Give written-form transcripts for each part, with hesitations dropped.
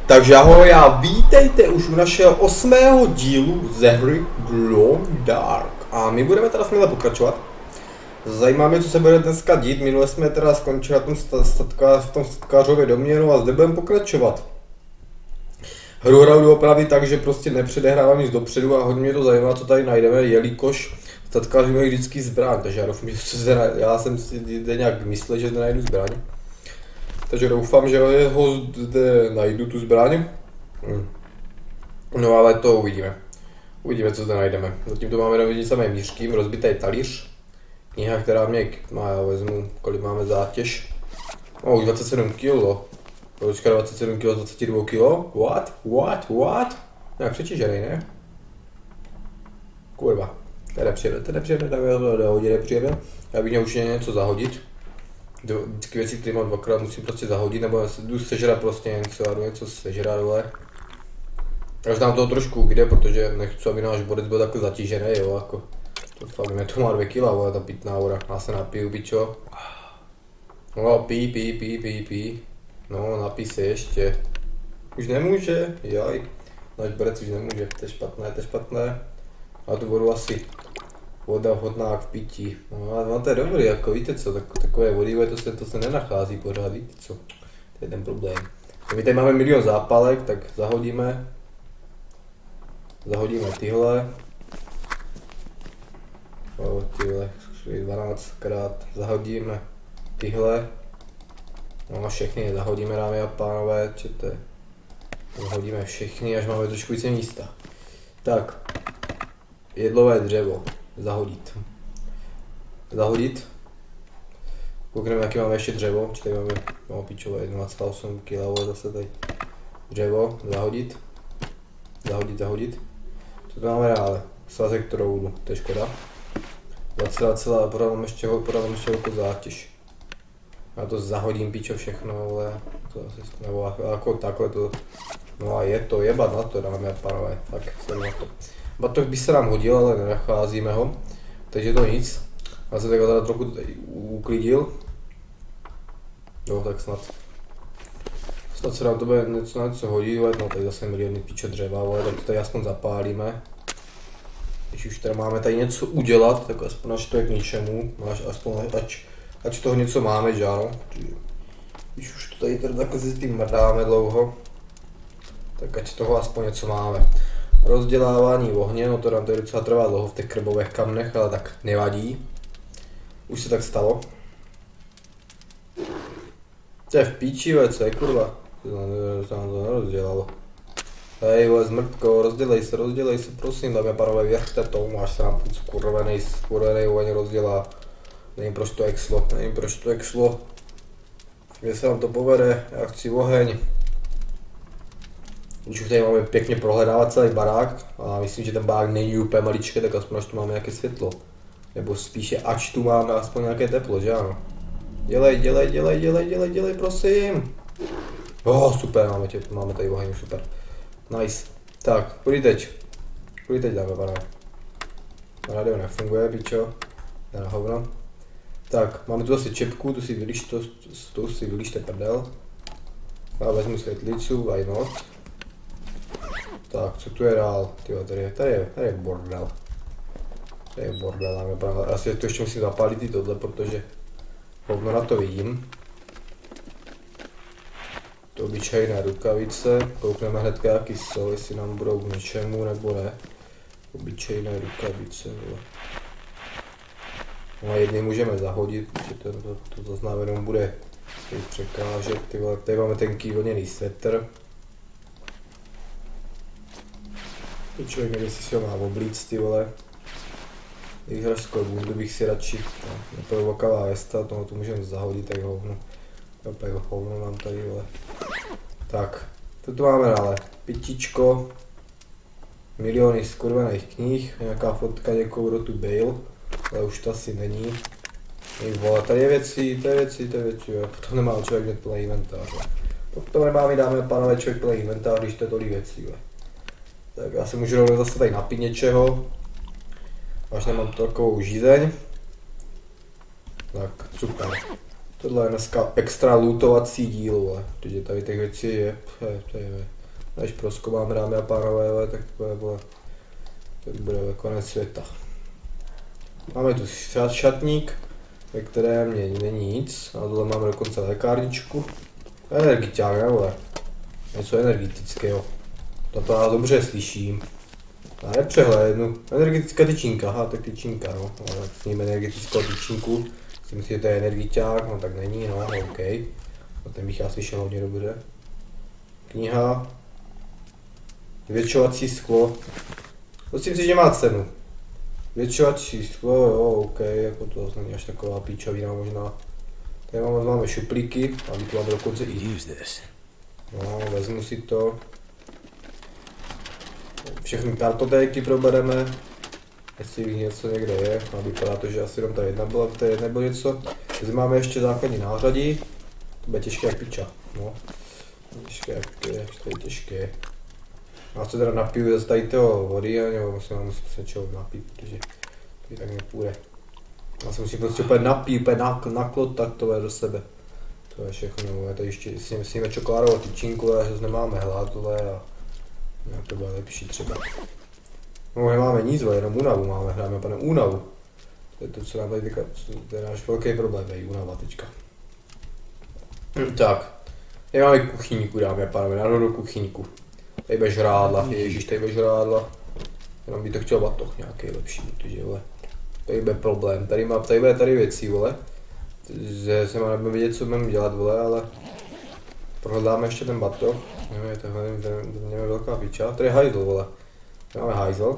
Takže ahoj a vítejte už u našeho 8. dílu ze hry Glow Dark. A my budeme teda směle pokračovat. Zajímá mě, co se bude dneska dít. Minule jsme teda skončili na tom v tom statkářově domě, no a zde budeme pokračovat. Hru hraju opravdu tak, že prostě nepředehrávám nic dopředu a hodně mě to zajímá, co tady najdeme, jelikož statkáři mají vždycky zbraň, takže já jsem si nějak myslel, že zde najdu zbraň. Takže doufám, že ho zde najdu, tu zbraň. No ale to uvidíme. Uvidíme, co zde najdeme. Zatím to máme dovědět samé mířky, rozbitý talíř. Kniha, která mě má, já vezmu, kolik máme zátěž. Už 27 kg. Počka, 27 kg z 22 kg? What? Nějak přečižený, ne? Kurva. Ten nepřijede, do hodiny nepřijede. Já bych měl určitě něco zahodit. Vždycky věci, které mám dvakrát, musím prostě zahodit, nebo jdu sežrat prostě něco a jdu něco sežrat, dole. Takže nám toho trošku ubyde, protože nechci, aby náš bodec byl takhle zatížený, jo, jako. To fakt, mě to má 2 kg, vole, ta pitná voda. Já se napiju, bičo. No, pí. No, napij se ještě. Už nemůže, jaj. Náš bodec už nemůže, to je špatné. A tu vodu asi. Voda vhodná k pití. No to je dobrý, jako víte co, takové vody, to se nenachází pořád, víte co. To je ten problém. My tady máme milion zápalek, tak zahodíme tyhle. Tyhle 12krát zahodíme tyhle. No všechny zahodíme, dámy a pánové, čete. Zahodíme všechny, až máme trošku více místa. Tak, jedlové dřevo. Zahodit. Koukneme, jaký máme ještě dřevo. Tady máme pičové 1,8 kg zase tady. Dřevo, zahodit. Co to máme dále? Svazek troudu, to je škoda. 2,2, podávám ještě velkou zátěž. Já to zahodím, pičo, všechno, ale to asi, nebo jako takhle to. No a je to jebat na to, dámy a pánové, tak jsem na to. Batoh by se nám hodil, ale nenacházíme ho, takže to nic. Já jsem teda trochu tady uklidil. Jo, tak snad se nám to bude něco hodit, no tady zase miliony pičo dřeva, ale tak to tady aspoň zapálíme. Když už tady máme tady něco udělat, tak aspoň až to je k ničemu, ať z toho něco máme, že ano. Když už to tady takhle si tím mrdáme dlouho, tak ať z toho aspoň něco máme. Rozdělávání ohně, no to nám tady docela trvá dlouho v těch krbových kamnech, ale tak nevadí. Už se tak stalo. To je v píči, co je kurva? To nám to nerozdělalo. Hej, vole, zmrtko, rozdělej se, prosím, dámy a pánové, věřte tomu, až se nám ten skurvenej oheň rozdělá. Nevím, proč to exlo. Mně se nám to povede, já chci oheň. Když už tady máme pěkně prohledávat celý barák, a myslím, že ten barák není úplně maličký, tak aspoň až tu máme nějaké světlo. Nebo spíše ač tu máme aspoň nějaké teplo, že ano? Dělej, prosím. Super, máme tady oheň, super. Nice. Tak, kudy teď, dáme, pane. Radio nefunguje, pičo. Na hovno. Tak, máme tu zase čepku, tu si vylíšte prdel. Já vezmu světlicu, why not. Tak, co tu je dál? Tyjo, tady je bordel. Dáme, pane. Asi to ještě musím zapálit i tohle, protože hovno na to vidím. To obyčejné rukavice, koukneme hnedka jaký jsou, jestli nám budou k něčemu nebo ne. Obyčejné rukavice, no a jedny můžeme zahodit, protože to znamená bude překážet, tady máme tenký vlněný svetr. Člověk nevím, jestli si ho má oblíct, ty vole. Výhražskou bundu bych si radši, neprovokavá vesta, to můžeme zahodit, tak hovno. Opět hovno mám tady, vole. Tak, tu máme dále, pitíčko, miliony skurvených knih, nějaká fotka někoho, kdo tu byl, ale už to asi není. Vole, tady je věci, jo. Potom nemá člověk hned plný inventář. Potom nemá mi, dáme pánové, člověk plný inventář, když to je tolik věcí, jo. Tak já se můžu rovnou zase tady napít něčeho, až nemám takovou žízeň. Tak, super. Tohle je dneska extra lootovací díl, protože tady těch věcí je, Až prozkoumám, dámy a pánové, ale tak to bude konec světa. Máme tu šatník, ve kterém není nic, a tohle máme dokonce lékárničku. Energiťák, ne vole. Něco energetického. To já dobře slyším. Já nepřehlédnu. Energetická tyčinka, aha, tak tyčinka, no. Ale s ním energetickou tyčinku. Si myslím, že to je energiťák, no tak není, no, OK. No ten bych já slyšel hodně dobře. Kniha. Zvětšovací sklo. Myslím si, že má cenu. Zvětšovací sklo, jo, OK, jako to není až taková píčovina možná. Tady máme šuplíky, aby to máme dokonce i. No, vezmu si to. Všechny kartotéky probereme. Jestli něco někde je, a vypadá to, že asi jenom ta jedna byla, to je nebo něco. Zde máme ještě základní nářadí. To bude těžké jak piča, no. Těžké, to je těžké. Já se teda napiju zase tady toho vody, nebo musím se něčeho napít, protože to tak nepůjde. Já se musím prostě úplně napít, úplně naklotat to do sebe. To je všechno, no, tady ještě si myslíme čokoládovou tyčinku, ale že zase nemáme hlad, a nějak to bude lepší třeba. No nemáme nic, jenom únavu máme, hráme pane únavu. To je to, co nám tady teďka, to je náš velký problém, tady únava teďka. Tak, tady máme kuchyňku, dámy a pánové, nahoru kuchyňku. Tady bude žrádla, ježíš, tady bude žrádla. Jenom by to chtěl batoh nějaký lepší, protože vole. Tady bude problém, tady bude tady věci, vole. Že se máme vědět, co budeme dělat, vole, ale prohledáme ještě ten batoh. Nevím, tohle je velká piča. Tady je hajzl, vole. Tady máme hajzl.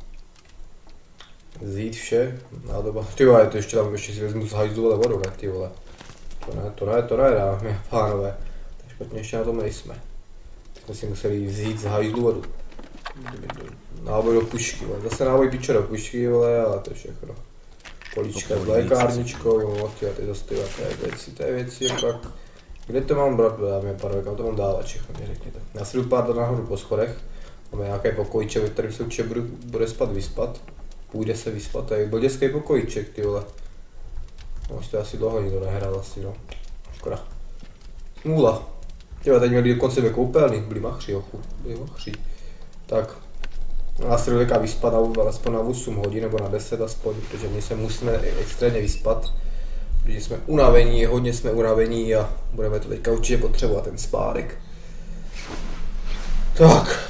Zjít vše. Nádoba. Ty vole, to ještě tam ještě si vezmu z hajzlu, vole, vodu, ne, ty vole. To ne, dámy a pánové. Tak špatně ještě na tom nejsme. Jsme si museli vzít z hajzlu vodu. Náboj do pušky, vole. Zase náboj pičo do pušky, vole, ale to je všechno. Políčka s lékárničkou, jo, ty zase ty věci, pak. Kde to mám brát, dámy a pánové, kam to mám dávat, všechno mi řekněte. Já si jdu pár nahoru po schodech. Máme nějaký pokojíček, ve kterém se určitě bude vyspat. Půjde se vyspat, tady byl dětský pokojíček, ty vole. No, to asi dlouho nikdo nehrál asi, no. Škoda. Smůla. Tyhle, teď měli dokonce ve koupelny, byli machři, jochu, byli machři. Tak. Já se jdu teďka vyspat aspoň na 8 hodin, nebo na 10 aspoň, protože my se musíme extrémně vyspat. Protože jsme unavení, hodně jsme unavení a budeme to teďka určitě potřebovat, ten spádek. Tak.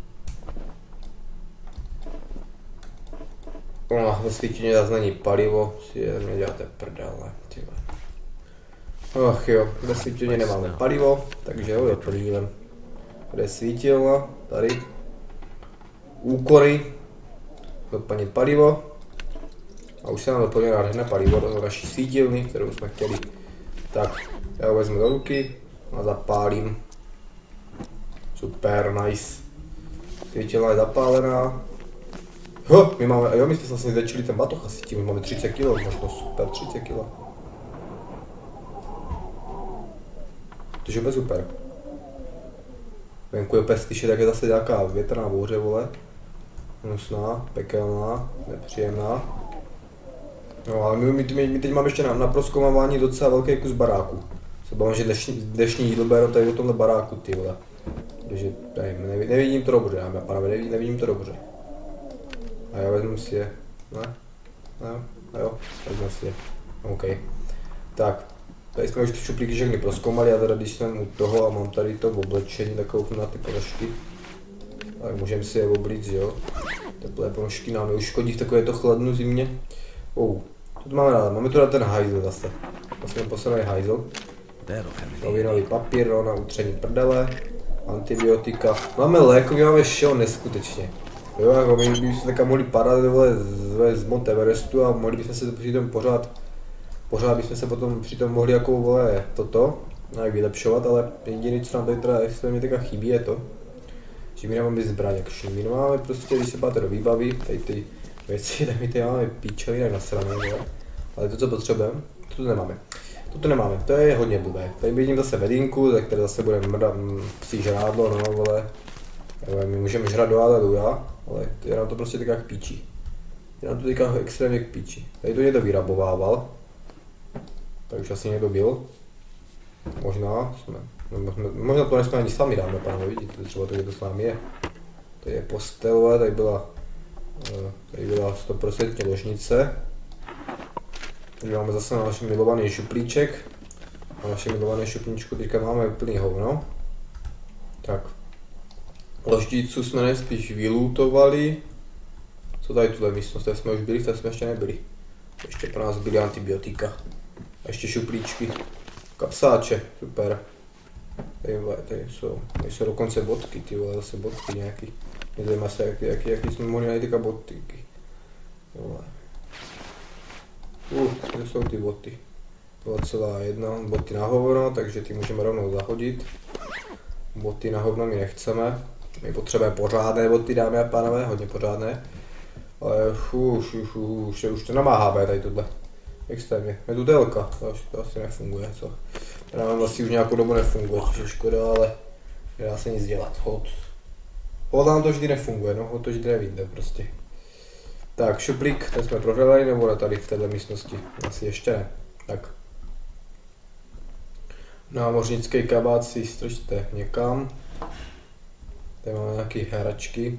No, ve svítině zase není palivo, si neděláte prdele, tyhle. Ach jo, ve svítině nemáme palivo, takže ho doplníme. Tady je svítilna, tady. Úkoly, doplnit palivo. A už se nám doplnilo nádherné palivo do naší svítilny, kterou jsme chtěli. Tak, já ho vezmu do ruky a zapálím. Super, nice. Svítilna je zapálená. My jsme vlastně začali ten batoh asi tím, my máme 30 kg, možná super, 30 kg. To je super. Venku je opět slyšet, jak je zase nějaká větrná bouře, vole. Hnusná, pekelná, nepříjemná. No ale my teď máme ještě na prozkoumávání docela velký kus baráku. Se bavím, že dnešní jídlo bude tady o tomhle baráku, ty vole. Takže nevidím to dobře, dámy a pánové, nevidím to dobře. A já vezmu si je. Ne? Jo, vezmu si je. OK. Tak. Tady jsme už ty šuplíky všechny prozkoumali a teda když jsem u toho a mám tady to oblečení, tak kouknu na ty ponožky. Tak můžeme si je oblít, že jo. Teplé ponožky nám neuškodí v takovéto chladnu zimě. To máme rád, máme tu na ten hajzl zase. Vlastně posledný hajzl. Novinový papír, no, na utření prdele. Antibiotika. Máme lékový, máme všeho neskutečně. Jo, jako my bychom se takhle mohli padat z Mount Everestu a mohli bychom se přitom pořád bychom se potom přitom mohli jako vole toto nějak vylepšovat, ale jediné, co nám tady teda extrémně teďka chybí, je to, že my nemáme zbraň jakší. My nemáme prostě, když se páte do výbavy, tady ty věci, tak my tady máme píčoviny na straně, ale to, co potřebujeme, to nemáme, to je hodně blbé. Tady vidím zase vedinku, za které zase bude psí žrádlo, no vole. My můžeme žrat do aleluja, ale je nám to prostě teďka k píči. Je nám to teďka extrémně k píči. Tady to někdo vyrabovával. Tak už asi někdo byl. Možná jsme, možná to nejsme ani sami, dáme pánové, vidíte, třeba to, to s námi je. Tady je postel, tady byla 100% ložnice. Tady máme zase náš milovaný šuplíček. A naše milované šupničku teďka máme úplný hovno. Tak. Ložnicu jsme nejspíš vylootovali. Co tady tuhle místnost, tady jsme už byli, tady jsme ještě nebyli. Ještě pro nás byly antibiotika. A ještě šuplíčky. Kapsáče, super. Tady jsou dokonce bodky, ty vole, zase bodky nějaký. Mě zajímá se, jaký jsme mohli najít teďka bodky. Kde jsou ty boty? 2,1 boty na hovno, takže ty můžeme rovnou zahodit. Boty na hovno my nechceme. My potřebujeme pořádné boty, dámy a pánové, hodně pořádné. Ale už to namáháme tady tohle. Extrémně. Je tu délka, to asi nefunguje, co? Teda nám asi už nějakou dobu nefunguje, což je škoda, ale nedá se nic dělat. Hod nám to vždy nefunguje, no, hod to vždy nevíde prostě. Tak, šuplík, ten jsme prohledali, nebo ne tady v této místnosti? Asi ještě ne. Tak. Námořnický kabát si strčte někam. Tady máme nějaké hračky.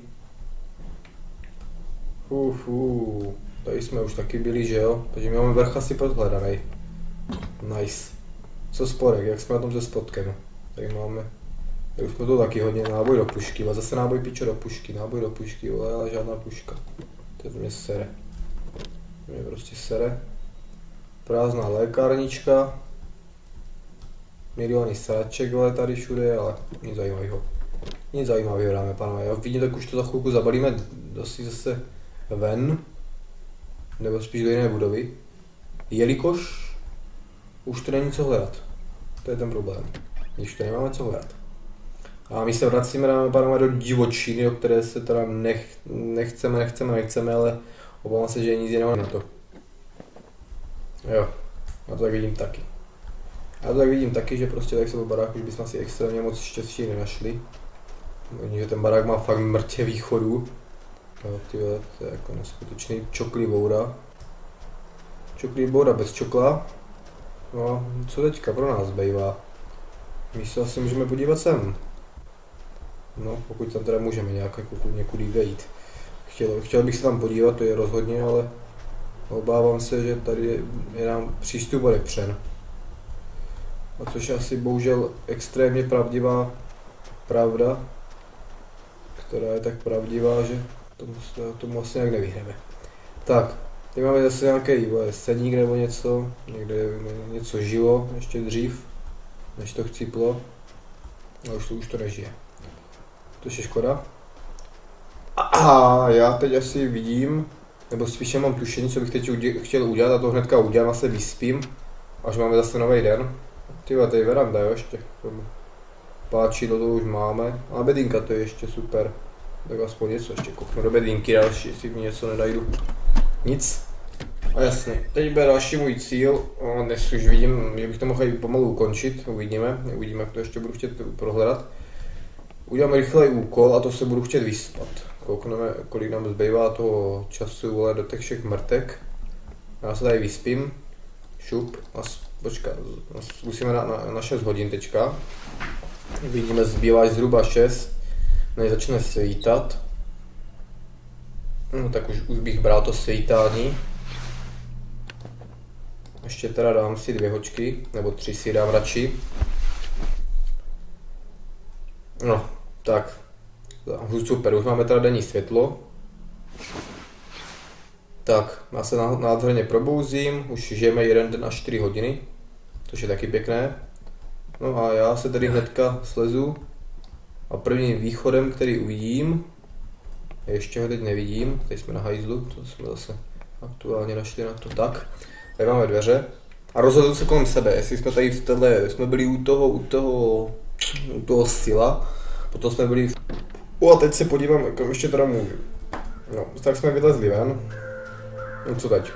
Tady jsme už taky byli, že jo? Takže my máme vrch asi podhledaný. Nice. Co sporek, jak jsme na tom se spotkem? Tady máme... Tady už jsme to taky hodně, náboj do pušky, a zase náboj pičo do pušky, náboj do pušky, ale žádná puška. To mě sere. Mě prostě sere. Prázdná lékárnička. Miliony sraček, ale tady všude, ale nic zajímavého. Nic zajímavého, dáme pánové. Já vidím, tak už to za chvilku zabalíme dosti zase ven. Nebo spíš do jiné budovy. Jelikož už to není co hledat. To je ten problém. Když to nemáme co hledat. A my se vracíme, dáme pánové, do divočiny, o které se teda nechceme, ale obávám se, že je nic jiného na to. Jo, já to tak vidím taky. Já to tak vidím taky, že prostě tak se po baráku už bychom si extrémně moc štěstí nenašli. Že ten barák má fakt mrtě východů. Jo, tyhle, to je jako neskutečný čoklí boura. Čoklí boura bez čokla. No, co teďka pro nás bejvá? My se asi můžeme podívat sem. No, pokud tam teda můžeme nějak jako někudy vejít. Chtěl bych se tam podívat, to je rozhodně, ale obávám se, že tady je nám přístup odepřen. A což je asi bohužel extrémně pravdivá pravda, která je tak pravdivá, že tomu asi nějak nevyhneme. Tak, tady máme zase nějaký seník nebo něco, někde něco žilo ještě dřív, než to chcíplo, a už to nežije. To je škoda. A já teď asi vidím, nebo spíše mám tušení, co bych teď chtěl udělat, a to hnedka udělám a se vyspím, až máme zase nový den. Tyhle, tady veranda, jo, ještě. Páčidlo to už máme. A bedínka, to je ještě super. Tak aspoň něco ještě kouknu do bedínky další, jestli mi něco nedajdu. Nic. A jasně, teď bude další můj cíl. A dnes už vidím, že bych to mohl pomalu ukončit. Uvidíme, jak to ještě budu chtět prohledat. Udělám rychlej úkol a to se budu chtět vyspat. Koukneme, kolik nám zbývá toho času, vole, do těch všech mrtek. Já se tady vyspím. Šup a počkat, zkusíme na 6 hodin teďka. Vidíme, zbývá zhruba 6, než začne svítat. No tak už bych bral to svítání. Ještě teda dám si 2 hoďky, nebo 3 si dám radši. No, tak. Super, už máme teda denní světlo. Tak, já se nádherně probouzím, už žijeme 1 den a 4 hodiny, což je taky pěkné. No a já se tedy hnedka slezu a prvním východem, který uvidím, ještě ho teď nevidím, tady jsme na hajzlu, to jsme zase aktuálně našli na to. Tak, tady máme dveře a rozhodl se kolem sebe, jestli jsme tady v téhle, jsme byli u toho sila, potom jsme byli a teď se podívám, kam ještě teda můžu. No, tak jsme vylezli ven. No co teď?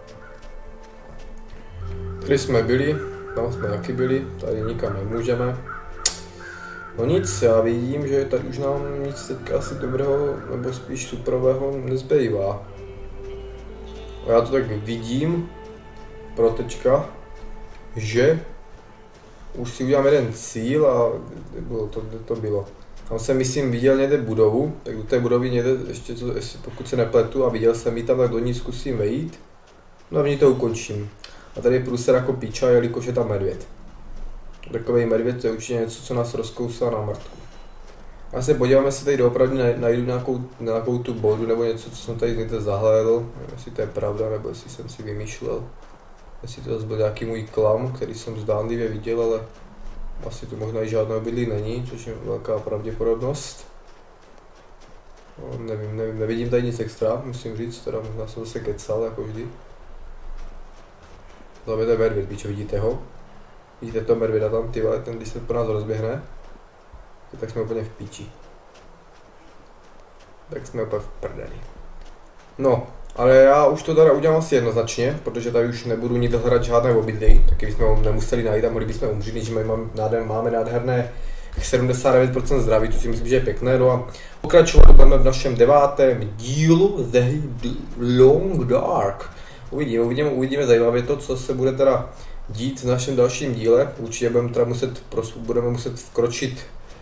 Tady jsme byli, tam jsme taky byli, tady nikam nemůžeme. No nic, já vidím, že tady už nám nic teďka asi dobrého, nebo spíš superového nezbývá. A já to tak vidím, pro teďka, že už si udělám jeden cíl a to bylo. Tam jsem, myslím, viděl někde budovu, tak do té budovy někde, ještě pokud se nepletu a viděl jsem ji tam, tak do ní zkusím vejít. No a v ní to ukončím. A tady je průser jako píča, jelikož je tam medvěd. Takový medvěd, to je určitě něco, co nás rozkousá na mrtku. A se podíváme, jestli tady doopravdy najdu nějakou tu bodu nebo něco, co jsem tady někde zahlédl. Jestli to je pravda, nebo jestli jsem si vymýšlel. Jestli to zase byl nějaký můj klam, který jsem zdánlivě viděl, ale asi tu možná i žádné obydlí není, což je velká pravděpodobnost. No, nevím, nevidím tady nic extra, musím říct, teda možná jsem zase kecal, jako vždy. Tam je ten medvěd, víš, vidíte ho? Vidíte to medvěda tam, ty vole, ten když se po nás rozběhne, tak jsme úplně v píči. Tak jsme úplně v prdeli. No, ale já už to teda udělám asi jednoznačně, protože tady už nebudu nic hledat žádné obydlí, taky bychom ho nemuseli najít a mohli bychom umřít, když máme nádherné 79% zdraví, to si myslím, že je pěkné. No a pokračovat budeme v našem 9. dílu The Long Dark. Uvidíme zajímavě to, co se bude teda dít v našem dalším díle. Určitě budeme muset vkročit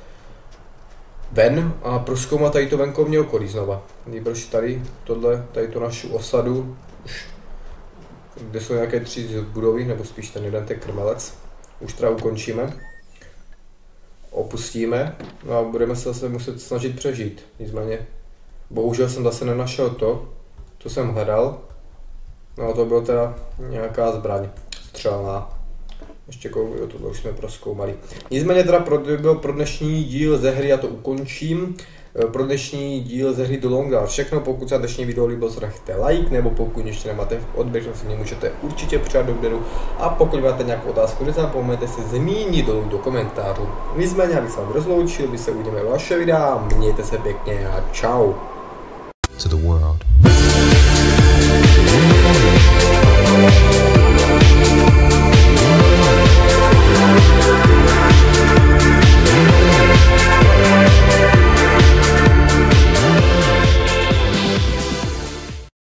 ven a prozkoumat tady to venkovní okolí znova. Nejbrž tady tu naši osadu, už, kde jsou nějaké 3 budovy, nebo spíš ten jeden, ten krmelec, už teda ukončíme. Opustíme, no a budeme se zase muset snažit přežít. Nicméně, bohužel jsem zase nenašel to, co jsem hledal. No a to bylo teda nějaká zbraň střelná. Ještě tohle už jsme prozkoumali. Nicméně teda pro dnešní díl ze hry, já to ukončím. Pro dnešní díl ze hry The Long Dark všechno. Pokud se dnešní video líbilo, zrachte like, nebo pokud ještě nemáte odběr, si mě můžete určitě přát do odběru. A pokud máte nějakou otázku, nezapomeňte se zmínit dolů do komentářů. Nicméně, abych se vám rozloučil, my se uvidíme v vaše videa, mějte se pěkně a čau. To the world.